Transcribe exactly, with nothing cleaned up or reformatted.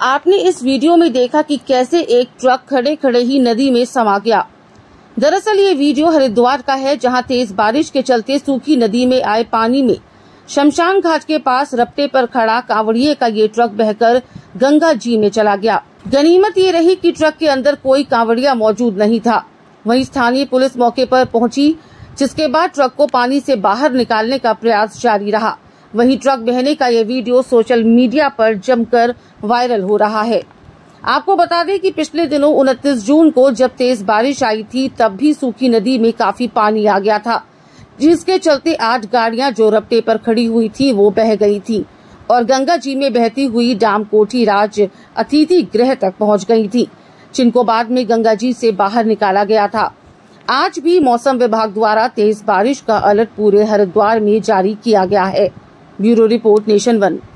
आपने इस वीडियो में देखा कि कैसे एक ट्रक खड़े खड़े ही नदी में समा गया। दरअसल ये वीडियो हरिद्वार का है, जहां तेज बारिश के चलते सूखी नदी में आए पानी में शमशान घाट के पास रपटे पर खड़ा कांवड़िए का ये ट्रक बहकर गंगा जी में चला गया। गनीमत ये रही कि ट्रक के अंदर कोई कांवड़िया मौजूद नहीं था। वहीं स्थानीय पुलिस मौके पर पहुंची, जिसके बाद ट्रक को पानी से बाहर निकालने का प्रयास जारी रहा। वहीं ट्रक बहने का यह वीडियो सोशल मीडिया पर जमकर वायरल हो रहा है। आपको बता दें कि पिछले दिनों उनतीस जून को जब तेज बारिश आई थी, तब भी सूखी नदी में काफी पानी आ गया था, जिसके चलते आठ गाड़ियां जो रपटे पर खड़ी हुई थी वो बह गई थी और गंगा जी में बहती हुई डाम कोठी राज अतिथि गृह तक पहुंच गई थी, जिनको बाद में गंगा जी से बाहर निकाला गया था। आज भी मौसम विभाग द्वारा तेज बारिश का अलर्ट पूरे हरिद्वार में जारी किया गया है। Bureau report, nation one.